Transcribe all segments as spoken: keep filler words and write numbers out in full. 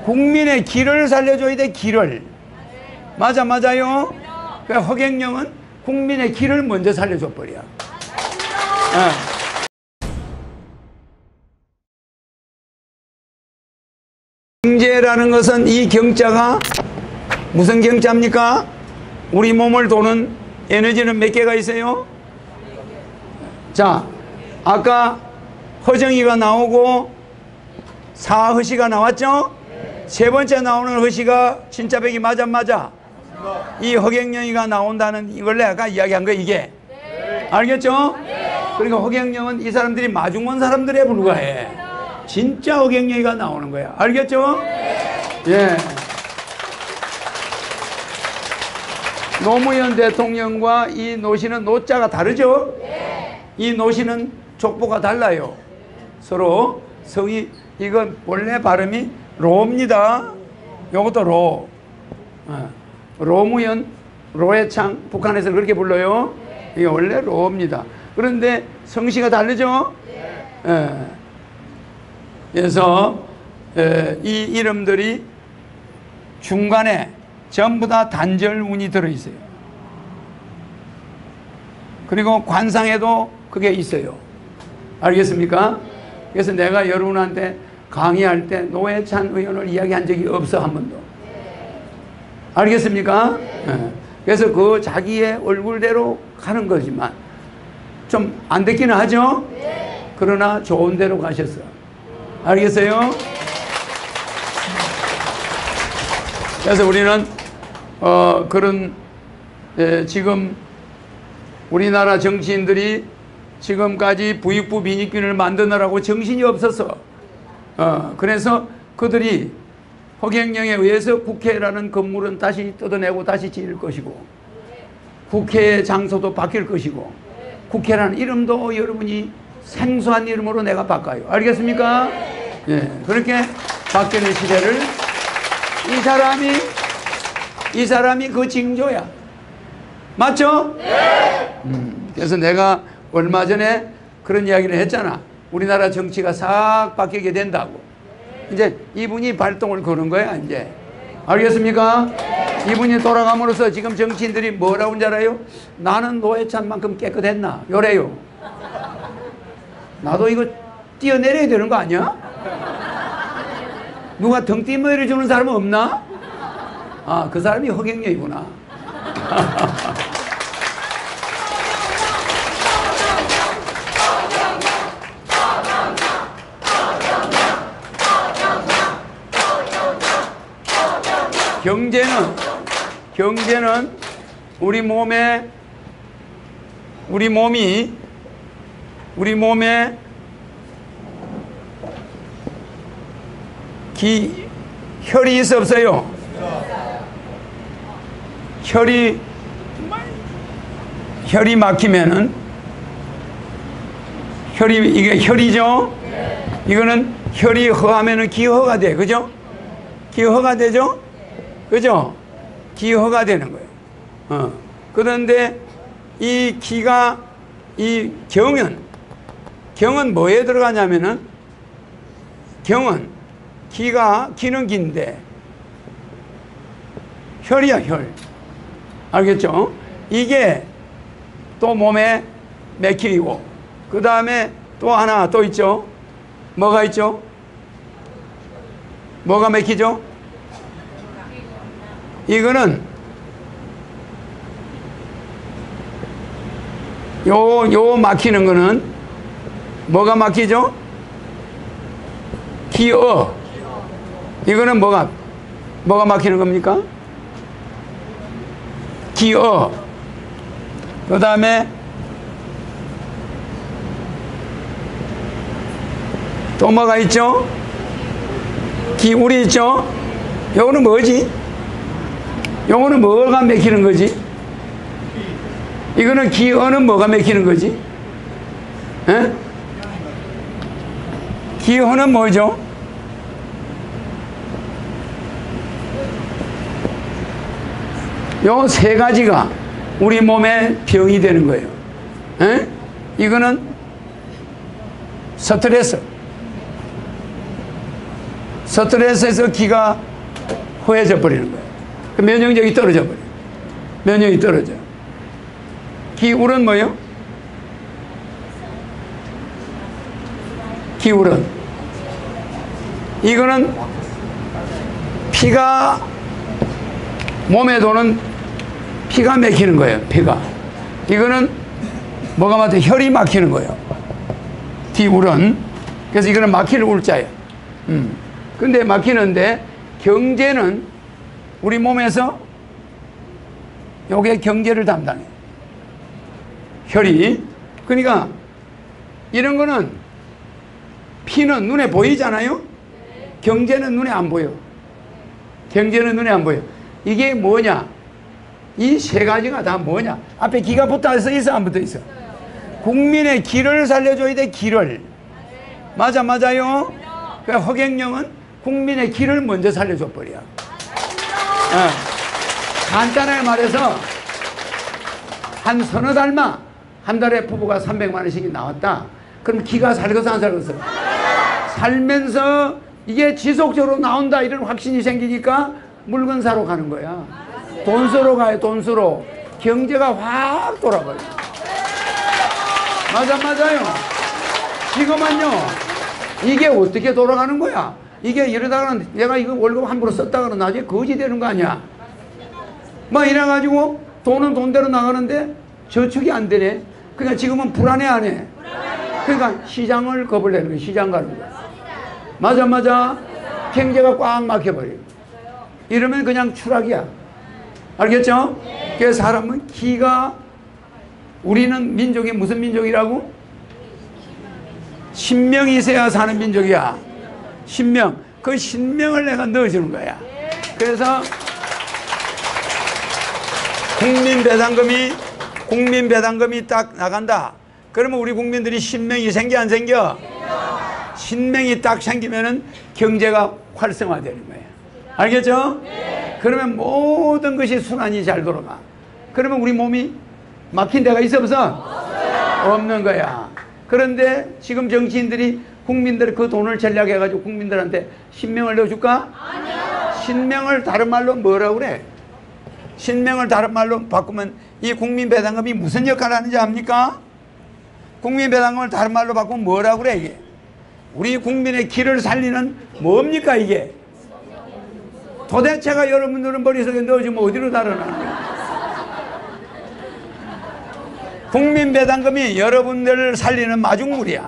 국민의 길을 살려줘야 돼. 길을. 맞아 맞아요. 그러니까 허경영은 국민의 길을 먼저 살려줘 버려. 어. 경제라는 것은 이 경자가 무슨 경자입니까? 우리 몸을 도는 에너지는 몇 개가 있어요? 자, 아까 허정이가 나오고 사허시가 나왔죠? 세 번째 나오는 허시가 진짜백이 맞아 맞아? 이 허경영이가 나온다는 이걸 내가 이야기한 거 이게. 알겠죠? 그러니까 허경영은 이 사람들이 마중 온 사람들에 불과해. 진짜 허경영이가 나오는 거야. 알겠죠? 예. 노무현 대통령과 이 노씨는 노자가 다르죠? 이 노씨는 족보가 달라요. 서로 성이, 이건 원래 발음이 로입니다. 요것도 로. 어. 로무현, 로해창, 북한에서 그렇게 불러요. 이게 원래 로입니다. 그런데 성씨가 다르죠? 예. 그래서 에, 이 이름들이 중간에 전부 다 단절운이 들어있어요. 그리고 관상에도 그게 있어요. 알겠습니까? 그래서 내가 여러분한테 강의할 때 노회찬 의원을 이야기한 적이 없어, 한 번도. 알겠습니까? 네. 그래서 그 자기의 얼굴대로 가는 거지만 좀 안 됐기는 하죠? 그러나 좋은 데로 가셨어. 알겠어요? 그래서 우리는 어 그런 에, 지금 우리나라 정치인들이 지금까지 부익부 빈익빈을 만드느라고 정신이 없었어. 어 그래서 그들이 허경영에 의해서 국회라는 건물은 다시 뜯어내고 다시 지을 것이고, 국회의 장소도 바뀔 것이고, 국회라는 이름도 여러분이 생소한 이름으로 내가 바꿔요. 알겠습니까? 예, 그렇게 바뀌는 시대를 이 사람이 이 사람이 그 징조야. 맞죠? 네. 음, 그래서 내가 얼마 전에 그런 이야기를 했잖아. 우리나라 정치가 싹 바뀌게 된다고. 이제 이분이 발동을 거는 거야, 이제. 알겠습니까? 이분이 돌아감으로써 지금 정치인들이 뭐라고 하는지 알아요? 나는 노회찬만큼 깨끗했나? 요래요. 나도 이거 뛰어내려야 되는 거 아니야? 누가 등띠머리를 주는 사람은 없나? 아, 그 사람이 허경영이구나. 경제는, 경제는 우리 몸에, 우리 몸이, 우리 몸에 기, 혈이 있어 없어요? 혈이, 혈이 막히면은, 혈이, 이게 혈이죠? 이거는 혈이 허하면은 기허가 돼. 그죠? 기허가 되죠? 그죠? 기허가 되는 거예요. 어. 그런데 이 기가, 이 경은, 경은 뭐에 들어가냐면은, 경은, 기가, 기는 기인데, 혈이야, 혈. 알겠죠? 이게 또 몸에 맥히고, 그 다음에 또 하나 또 있죠? 뭐가 있죠? 뭐가 맥히죠? 이거는 요, 요 막히는 거는 뭐가 막히죠? 기어. 이거는 뭐가, 뭐가 막히는 겁니까? 기어. 그 다음에 또 뭐가 있죠? 기울이 있죠? 요거는 뭐지? 요거는 뭐가 맥히는 거지? 이거는 기어는 뭐가 맥히는 거지? 에? 기어는 뭐죠? 요 세 가지가 우리 몸에 병이 되는 거예요. 에? 이거는 스트레스. 스트레스에서 기가 허해져 버리는 거예요. 그 면역력이 떨어져 버려요. 면역이 떨어져. 기울은 뭐예요? 기울은 이거는 피가 몸에 도는 피가 막히는 거예요. 피가 이거는 뭐가 막혀? 혈이 막히는 거예요. 기울은. 그래서 이거는 막히는 울자예요. 음. 근데 막히는데 경제는 우리 몸에서 요게 경제를 담당해. 혈이. 그러니까 이런 거는 피는 눈에 보이잖아요. 경제는 눈에 안 보여. 경제는 눈에 안 보여. 이게 뭐냐? 이 세 가지가 다 뭐냐? 앞에 기가 붙어 있어, 안 붙어 있어? 국민의 기를 살려줘야 돼. 기를. 맞아, 맞아요. 그 허경영은 국민의 기를 먼저 살려줘 버려. 어. 간단하게 말해서 한 서너 달만 한 달에 부부가 삼백만 원씩이 나왔다. 그럼 기가 살겠어, 안 살겠어? 살면서 이게 지속적으로 나온다 이런 확신이 생기니까 물건 사러 가는 거야. 돈 쓰러 가요. 돈 쓰러. 경제가 확 돌아버려. 맞아, 맞아요. 지금은요 이게 어떻게 돌아가는 거야? 이게 이러다가는 내가 이거 월급 함부로 썼다가는 나중에 거지 되는 거 아니야? 막 이래가지고 돈은 돈대로 나가는데 저축이 안 되네. 그러니까 지금은 불안해, 안 해? 그러니까 시장을 겁을 내는 거야. 시장 가는 거야. 맞아, 맞아. 경제가 꽉 막혀버려. 이러면 그냥 추락이야. 알겠죠? 그래서 사람은 기가, 우리는 민족이 무슨 민족이라고? 신명이 있어야 사는 민족이야. 신명. 그 신명을 내가 넣어주는 거야. 그래서 국민배당금이 국민배당금이 딱 나간다. 그러면 우리 국민들이 신명이 생겨, 안 생겨? 신명이 딱 생기면은 경제가 활성화되는 거예요. 알겠죠? 그러면 모든 것이 순환이 잘 돌아가. 그러면 우리 몸이 막힌 데가 있어, 없어? 없는 거야. 그런데 지금 정치인들이 국민들 그 돈을 전략해가지고 국민들한테 신명을 넣어줄까? 아니요. 신명을 다른 말로 뭐라고 그래? 신명을 다른 말로 바꾸면 이 국민배당금이 무슨 역할을 하는지 압니까? 국민배당금을 다른 말로 바꾸면 뭐라고 그래 이게? 우리 국민의 기를 살리는 뭡니까 이게? 도대체가 여러분들은 머릿속에 넣어주면 어디로 달아나는 거야? 국민배당금이 여러분들을 살리는 마중물이야.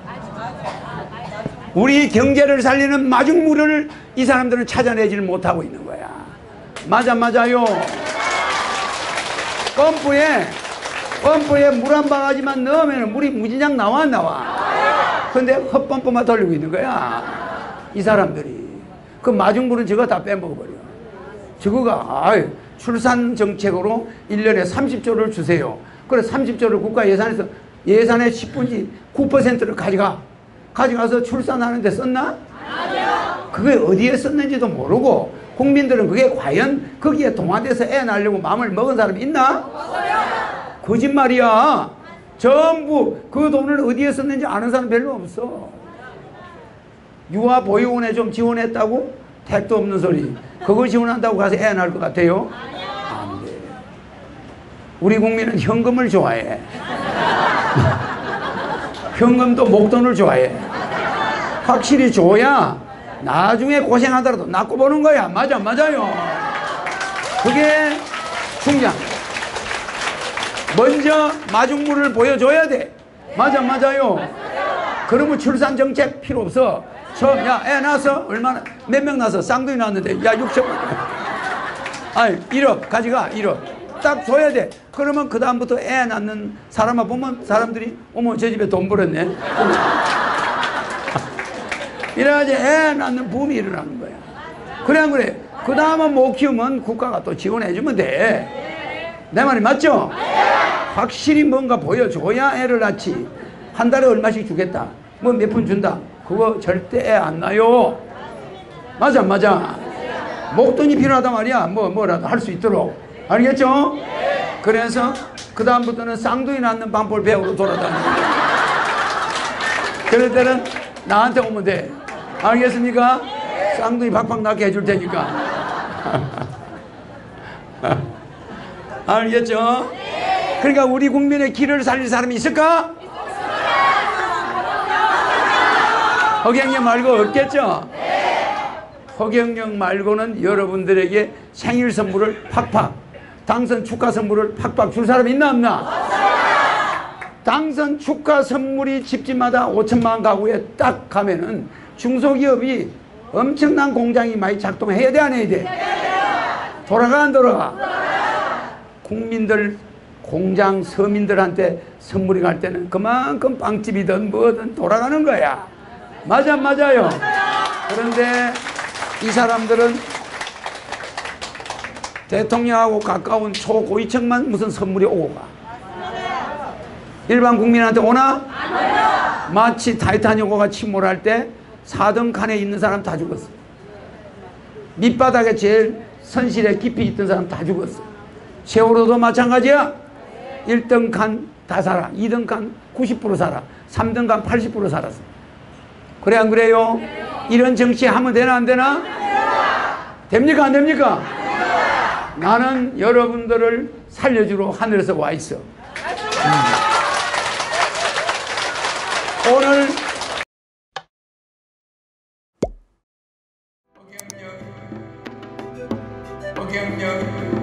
우리 경제를 살리는 마중물을 이 사람들은 찾아내지를 못하고 있는 거야. 맞아, 맞아요. 펌프에 펌프에 물 한 바가지만 넣으면 물이 무진장 나와, 안 나와? 근데 헛펌프만 돌리고 있는 거야 이 사람들이. 그 마중물은 저거 다 빼먹어버려. 저거가 아유, 출산 정책으로 일 년에 삼십조를 주세요. 그래 삼십조를 국가 예산에서 예산의 십분의 구 퍼센트를 가져가 가져가서 출산하는 데 썼나? 아니요. 그게 어디에 썼는지도 모르고 국민들은 그게 과연 거기에 동화돼서 애 낳으려고 마음을 먹은 사람이 있나? 없어요. 거짓말이야. 전부 그 돈을 어디에 썼는지 아는 사람 별로 없어. 유아 보육원에 좀 지원했다고? 택도 없는 소리. 그거 지원한다고 가서 애 낳을 것 같아요? 안 돼. 우리 국민은 현금을 좋아해. 현금도 목돈을 좋아해. 확실히 줘야 나중에 고생하더라도 낳고 보는 거야. 맞아, 맞아요. 그게 중요한. 먼저 마중물을 보여줘야 돼. 맞아, 맞아요. 그러면 출산 정책 필요 없어. 처음 야, 애 낳았어? 얼마나? 몇 명 낳았어? 쌍둥이 낳았는데 야 육천만. 아니 일억 가져가. 일억 딱 줘야 돼. 그러면 그 다음부터 애 낳는 사람만 보면 사람들이 어머 저 집에 돈 벌었네. 이래야지 애 낳는 붐이 일어나는 거야. 그래 안 그래? 그 다음은 못 키우면 국가가 또 지원해주면 돼. 내 말이 맞죠? 확실히 뭔가 보여줘야 애를 낳지. 한 달에 얼마씩 주겠다. 뭐 몇 푼 준다. 그거 절대 애 안 낳아요. 맞아, 맞아. 목돈이 필요하단 말이야. 뭐 뭐라도 할 수 있도록. 알겠죠? 그래서 그 다음부터는 쌍둥이 낳는 방법을 배우러 돌아다니는 거야. 그럴 때는 나한테 오면 돼. 알겠습니까? 쌍둥이 팍팍 낳게 해줄 테니까. 알겠죠? 그러니까 우리 국민의 길을 살릴 사람이 있을까? 허경영 말고 없겠죠? 허경영 말고는 여러분들에게 생일 선물을 팍팍, 당선 축하 선물을 팍팍 줄 사람 있나 없나? 당선 축하 선물이 집집마다 오천만 원 가구에 딱 가면은 중소기업이 엄청난 공장이 많이 작동해야 돼, 안 해야 돼? 돌아가 안 돌아가? 국민들, 공장, 서민들한테 선물이 갈 때는 그만큼 빵집이든 뭐든 돌아가는 거야. 맞아, 맞아요. 그런데 이 사람들은 대통령하고 가까운 초고위층만 무슨 선물이 오고 가. 일반 국민한테 오나? 마치 타이타닉호가 침몰할 때 사 등 칸에 있는 사람 다 죽었어. 밑바닥에 제일 선실에 깊이 있던 사람 다 죽었어. 세월호도 마찬가지야. 일 등 칸 다 살아. 이 등 칸 구십 퍼센트 살아. 삼 등 칸 팔십 퍼센트 살았어. 그래 안 그래요? 이런 정치 하면 되나 안 되나? 됩니까 안 됩니까? 나는 여러분들을 살려주러 하늘에서 와 있어. 음. 오늘 허경영 허경영